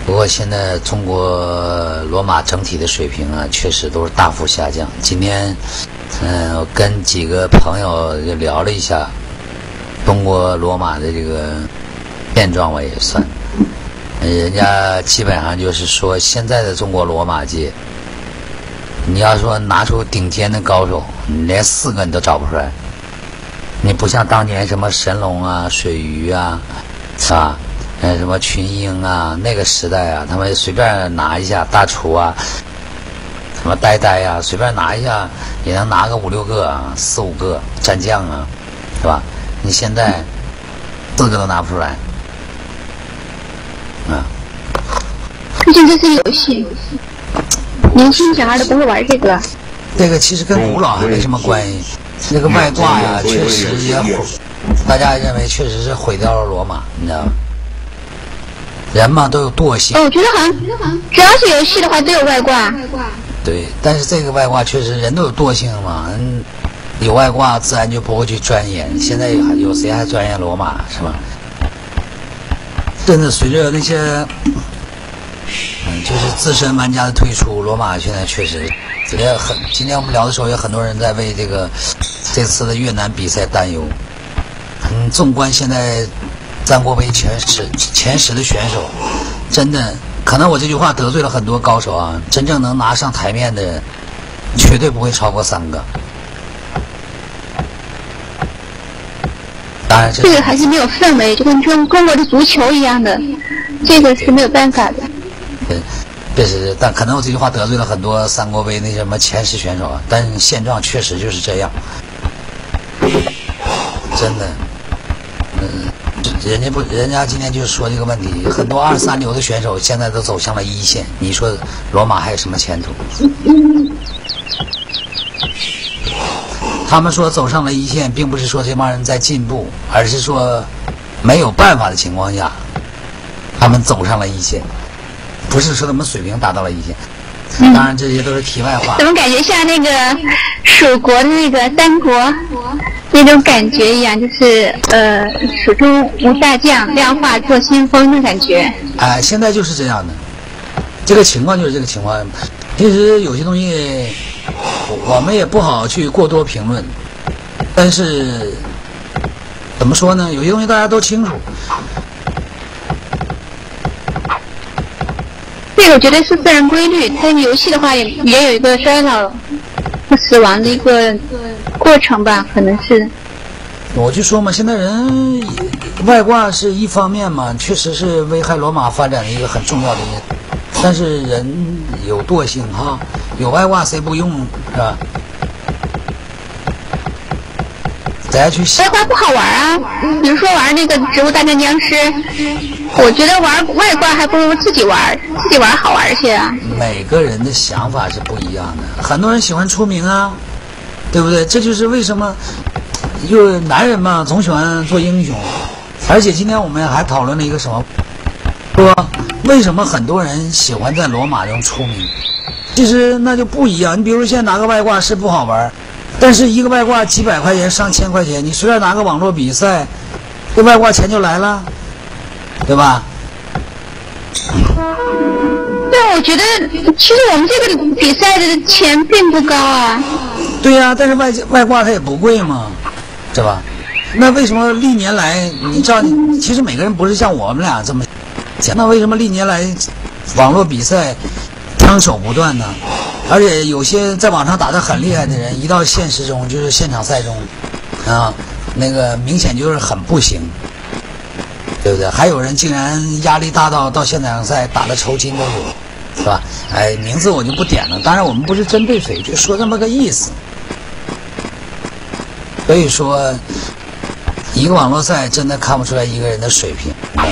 不过现在中国罗马整体的水平啊，确实都是大幅下降。今天，我跟几个朋友就聊了一下中国罗马的这个现状，我也算，人家基本上就是说，现在的中国罗马界，你要说拿出顶尖的高手，你连4个你都找不出来。你不像当年什么神龙啊、水鱼啊，是吧？什么群英啊，那个时代啊，他们随便拿一下大厨啊，什么呆呆啊，随便拿一下也能拿个5、6个啊，4、5个战将啊，是吧？你现在4个都拿不出来，啊。 毕竟这是游戏，年轻小孩都不会玩这个。 这个其实跟古老还没什么关系。这个外挂呀，确实也大家认为确实是毁掉了罗马，你知道吗？人嘛都有惰性。 我觉得好像只要是游戏的话都有外挂。 对，但是这个外挂确实人都有惰性嘛，有外挂自然就不会去钻研。现在有谁还钻研罗马是吧？真的随着那些就是资深玩家的退出，罗马现在确实今天我们聊的时候，有很多人在为这次的越南比赛担忧。纵观现在三国杯前10的选手，真的可能我这句话得罪了很多高手啊，真正能拿上台面的人绝对不会超过3个。当然这个还是没有氛围，就跟中国的足球一样的，这个是没有办法的。 确实，但可能我这句话得罪了很多三国杯那什么前10选手啊，但现状确实就是这样，真的。人家今天就说这个问题，很多2、3流的选手现在都走向了1线，你说罗马还有什么前途？他们说走上了1线，并不是说这帮人在进步，而是说没有办法的情况下，他们走上了1线，不是说他们水平达到了1线。当然这些都是题外话。 怎么感觉像那个蜀国的那个三国那种感觉一样，就是蜀中无大将，量化做先锋的感觉。 现在就是这样的，这个情况就是这个情况。其实有些东西我们也不好去过多评论，但是怎么说呢？有些东西大家都清楚。 这个我觉得是自然规律，它游戏的话也有一个衰老和死亡的一个过程吧，可能是。 我就说嘛，现在人外挂是一方面嘛，确实是危害罗马发展的一个很重要的因素。但是人有惰性哈，有外挂谁不用是吧？大家去想。 外挂不好玩啊，比如说玩那个《植物大战僵尸》，我觉得玩外挂还不如自己玩好玩些啊。 每个人的想法是不一样的，很多人喜欢出名啊，对不对？这就是为什么就男人嘛，总喜欢做英雄。而且今天我们还讨论了一个什么，说为什么很多人喜欢在罗马中出名？其实那就不一样。你比如现在拿个外挂是不好玩，但是一个外挂几百块钱、上千块钱，你随便拿个网络比赛，这外挂钱就来了，对吧？ 对，我觉得其实我们这个比赛的钱并不高啊。 对呀，但是外挂它也不贵嘛，是吧？那为什么历年来，你知道，其实每个人不是像我们俩这么想，那为什么历年来网络比赛枪手不断呢？而且有些在网上打得很厉害的人，一到现实中就是现场赛中，那个明显就是很不行，对不对？还有人竟然压力大到现场赛打的抽筋都有，是吧？名字我就不点了，当然我们不是针对谁，就说这么个意思。所以说，一个网络赛真的看不出来一个人的水平，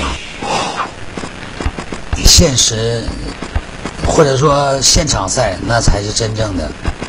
现实或者说现场赛那才是真正的。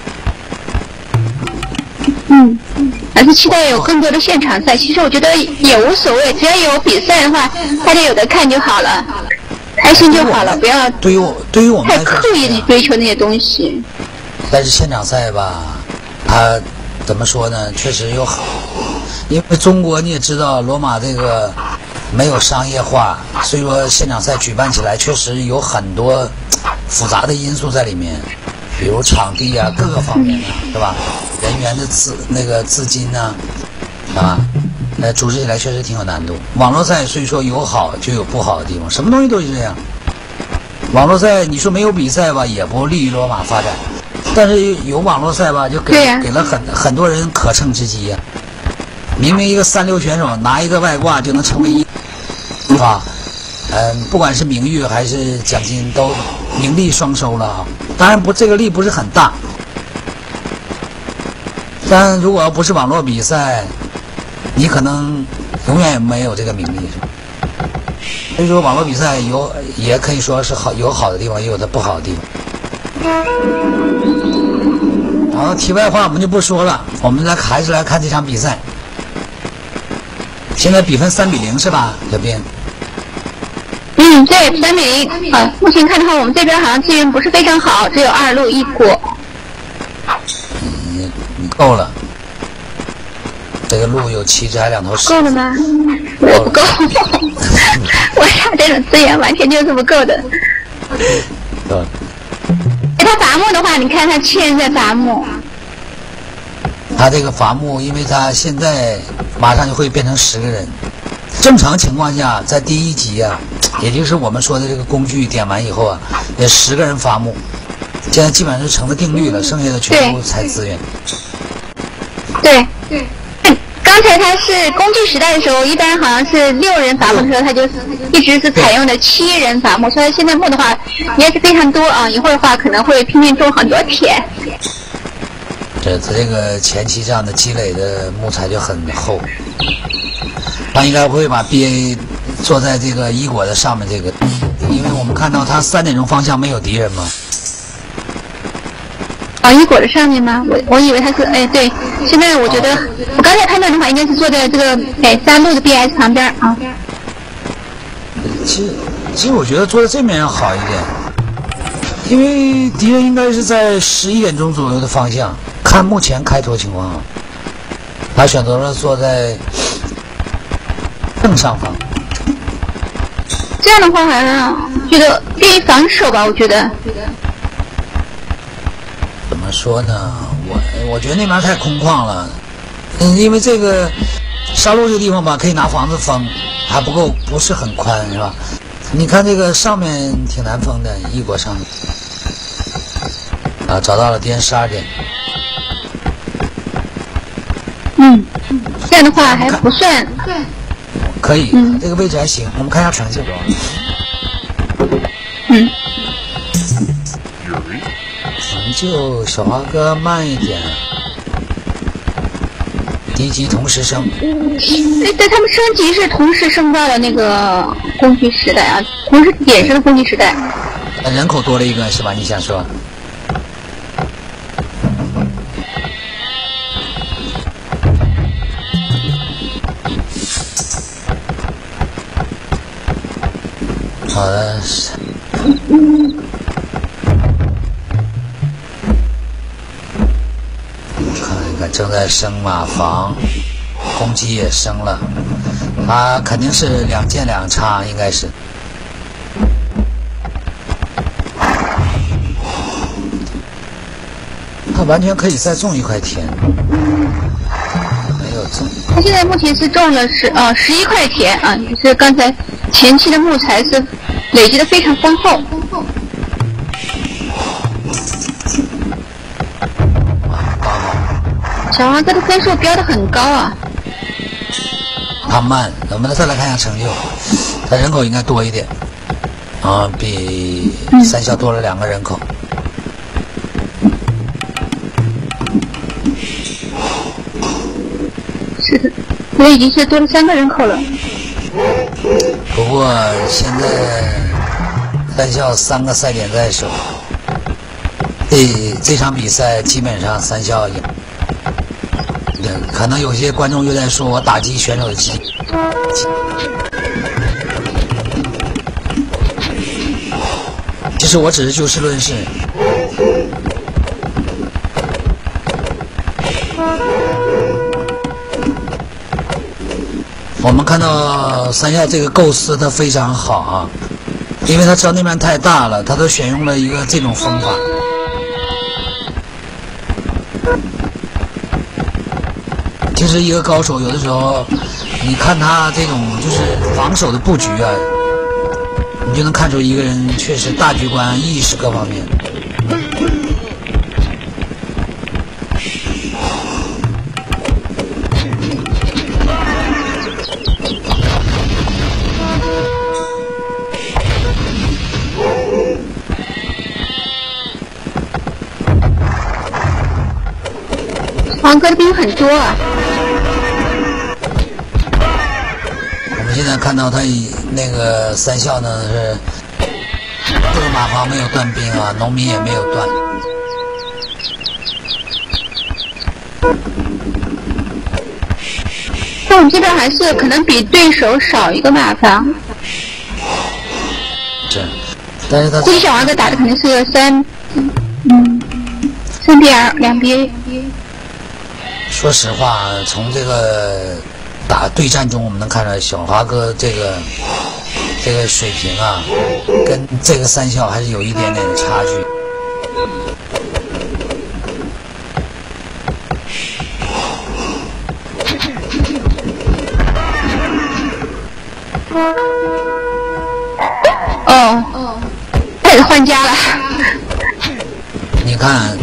还是期待有更多的现场赛。其实我觉得也无所谓，只要有比赛的话，大家有的看就好了，开心就好了，不要对于我们太刻意的追求那些东西。 但是现场赛吧，它怎么说呢？确实有好，因为中国你也知道，罗马这个没有商业化，所以说现场赛举办起来确实有很多复杂的因素在里面，比如场地啊，各个方面啊，是吧？人员的资金呢，啊，组织起来确实挺有难度。网络赛所以说有好就有不好的地方，什么东西都是这样。网络赛你说没有比赛吧，也不利于罗马发展，但是有网络赛吧，就给了很多人可乘之机呀。明明一个3-6选手拿一个外挂就能成为一，是吧？不管是名誉还是奖金都名利双收了啊。当然这个利不是很大，但如果不是网络比赛，你可能永远也没有这个名利。所以说网络比赛也可以说是有好的地方，也有它不好的地方。好，题外话我们就不说了，我们还是来看这场比赛。现在比分3-0是吧，小斌？ 对，3-0。目前看的话，我们这边好像资源不是非常好，只有2路1果。 你够了。这个路有7只还2头10。 够了吗？我不够。我俩这种资源完全就是不够的。 够了。 他伐木的话，你看他7人在伐木。 他这个伐木，因为他现在马上就会变成10个人。正常情况下，在第一集啊，也就是我们说的这个工具点完以后啊，也10个人伐木。现在基本上是成了定律了，剩下的全部采资源。 对。刚才他是工具时代的时候，一般好像是6人伐木的时候，他就一直是采用的7人伐木，所以现在木的话也是非常多啊，一会儿的话可能会拼命种很多田。 这个前期这样的积累的木材就很厚，他应该会把 BA 坐在这个1果的上面这个，因为我们看到他3点钟方向没有敌人嘛。 1果的上面吗？我以为他是对，现在我觉得我刚才判断的话，应该是坐在这个3路的 BS 旁边啊。 其实我觉得坐在这面要好一点，因为敌人应该是在11点钟左右的方向。看目前开拓情况啊，他选择了坐在正上方。 这样的话，好像觉得便于防守吧？我觉得。 怎么说呢？我觉得那边太空旷了，因为这个沙路这个地方吧，可以拿房子封，还不是很宽，是吧？你看这个上面挺难封的，1果上面啊，找到了敌人12点。 这样的话还不算可以，这个位置还行。我们看一下成就。成就小华哥慢一点。第一级同时升。 对，他们升级是同时升到了那个工具时代啊，同时衍生的工具时代。 人口多了一个是吧？你想说？好的。看一看，正在升马房，攻击也升了，他肯定是2件2插，应该是。他完全可以再种一块田，没有种。 他现在目前是种了11块田啊，就是刚才前期的木材是累积的非常丰厚。小华哥的分数标得很高啊。 他慢，我们再来看一下成就，他人口应该多一点啊，比3校多了2个人口。 是的，我已经是多了3个人口了。 不过现在3校3个赛点在手，这场比赛基本上3校赢。可能有些观众又在说我打击选手的机，其实我只是就事论事。 我们看到三校这个构思它非常好啊，因为他知道那边太大了，他都选用了一个这种方法。其实一个高手有的时候，你看他这种就是防守的布局啊，你就能看出一个人确实大局观、意识各方面。 黄哥的兵很多啊。 我们现在看到他那个三校呢是这个马房没有断兵啊，农民也没有断。 那我们这边还是可能比对手少一个马房。 是，但是他估计小王哥打的肯定是个3 3B2 2B。 说实话，从这个打对战中，我们能看到小华哥这个水平啊，跟这个三校还是有一点点的差距。 哦，开始换家了。 你看。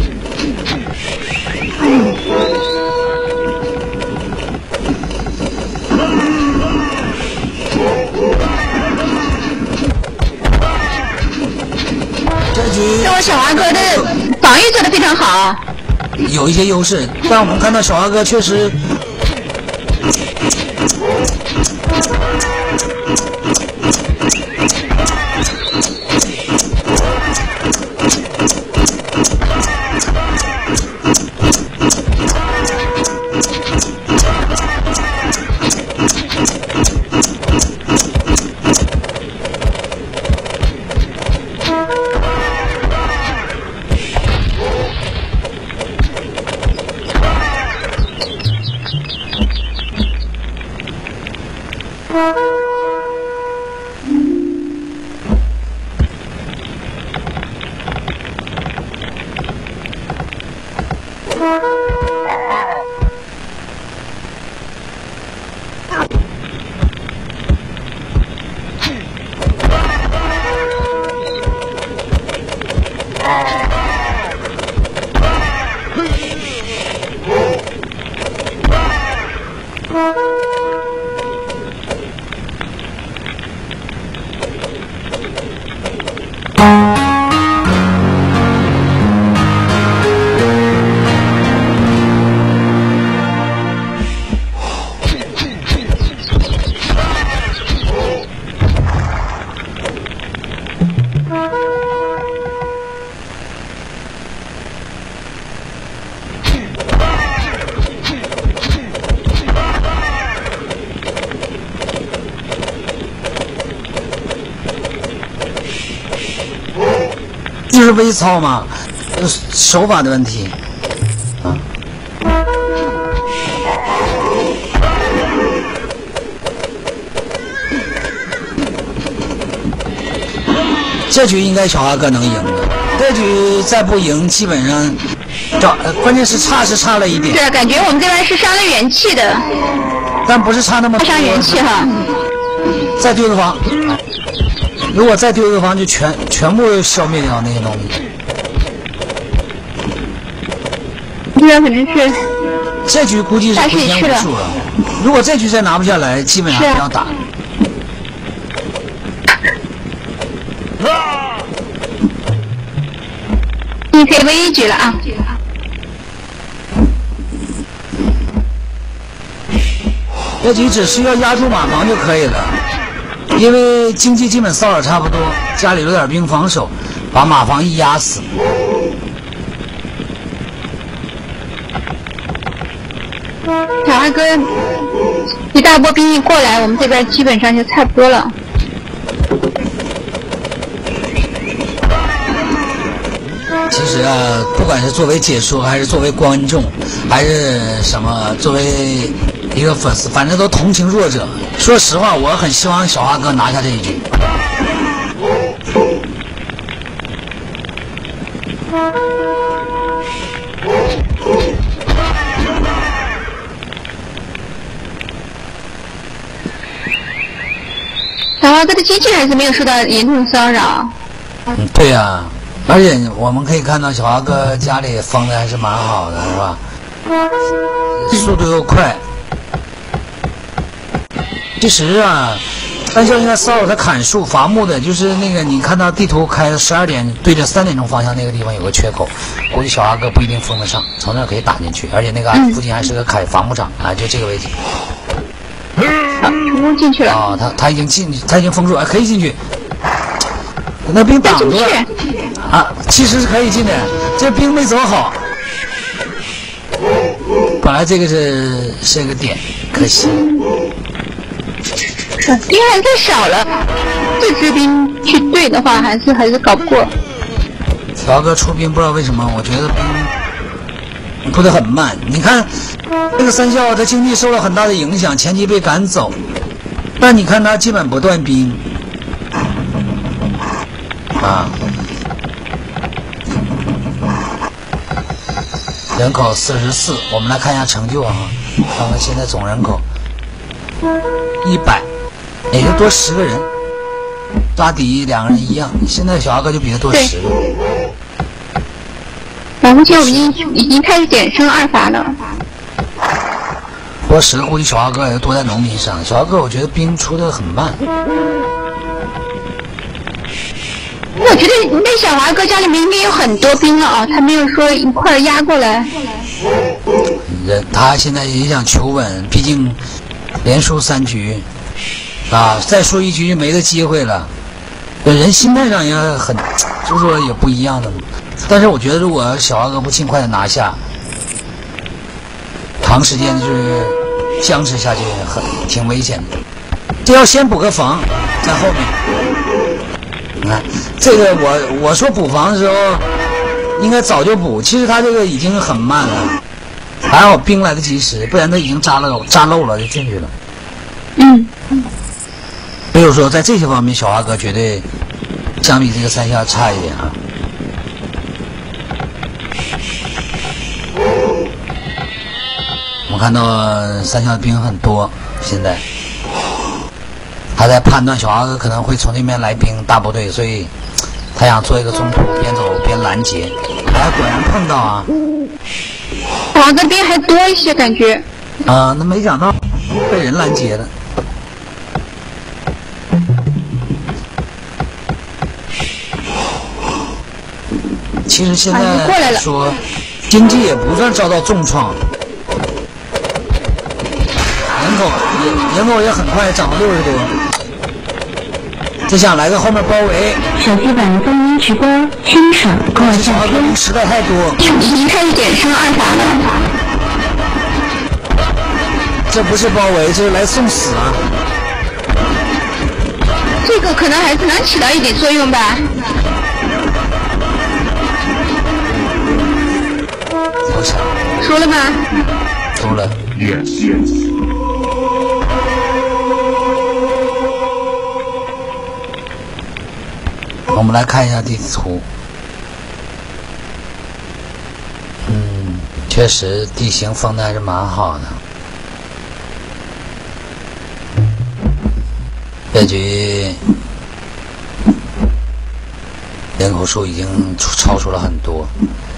这我小华哥的防御做得非常好， 有一些优势，但我们看到小华哥确实就是微操嘛，手法的问题啊。这局应该小华哥能赢的，这局再不赢，基本上关键是差了一点。 是，感觉我们这边是伤了元气的， 但不是差那么多。 伤元气哈。 再丢个房。如果再丢一个房，就全部消灭掉那些农民。 这边肯定是。 这局估计是回天无术了。如果这局再拿不下来，基本上不要打。 你可以唯一局了啊！ 这局只需要压住马房就可以了。因为经济基本骚扰差不多，家里留点兵防守，把马房一压死。 小华哥，一大波兵一过来，我们这边基本上就差不多了。 其实啊，不管是作为解说，还是作为观众，还是什么，作为一个粉丝，反正都同情弱者。说实话，我很希望小花哥拿下这一局。 小花哥的机器还是没有受到严重骚扰。 对呀，而且我们可以看到小花哥家里封的还是蛮好的，是吧？速度又快。其实啊，但是应该骚扰他砍树伐木的，就是那个你看到地图开12点对着3点钟方向那个地方有个缺口，估计小花哥不一定封得上，从那儿可以打进去，而且那个附近还是个砍伐木场啊，就这个位置。 成功进去了。 哦，他已经进去，他已经封住，可以进去。那兵挡住了啊，其实是可以进的，这兵没走好。本来这个是个点，可惜。 兵还太少了，这支兵去对的话，还是搞不过。 小哥出兵不知道为什么，我觉得兵出得很慢。你看这个三校，他经济受了很大的影响，前期被赶走，但你看他基本不断兵啊。人口44，我们来看一下成就啊，看看现在总人口100，也就多10个人，抓底2个人一样。现在小阿哥就比他多10个。 目前我们已经开始减升2罚了。 多10个，估计小阿哥也多在农民上。小阿哥我觉得兵出的很慢。 我觉得那小华哥家里面应该有很多兵了啊，他没有说一块压过来。 他现在也想求稳，毕竟连输3局啊，再输1局就没这机会了。人心态上也很，就是说也不一样的嘛。但是我觉得，如果小华哥不尽快的拿下，长时间就是僵持下去，挺危险的。这要先补个防，在后面。你看这个我说补防的时候应该早就补，其实他这个已经很慢了，还好兵来得及时，不然他已经扎漏了就进去了。所以说在这些方面小华哥绝对相比这个三校差一点啊。我看到三校的兵很多，现在他在判断小华哥可能会从那边来兵大部队，所以他想做一个中途，边走边拦截。果然碰到啊！ 小华哥兵还多一些感觉。 那没想到被人拦截了。其实现在说经济也不算遭到重创，人口也很快涨了60多。就想来个后面包围。 手机版风音直播欣赏过小华哥兵实在太多， 已经开始减升2罚了。 这不是包围，这是来送死啊！ 这个可能还是能起到一点作用吧。 投降。 输了吗？ 输了。我们来看一下地图。确实地形封的还是蛮好的。这局人口数已经超出了很多。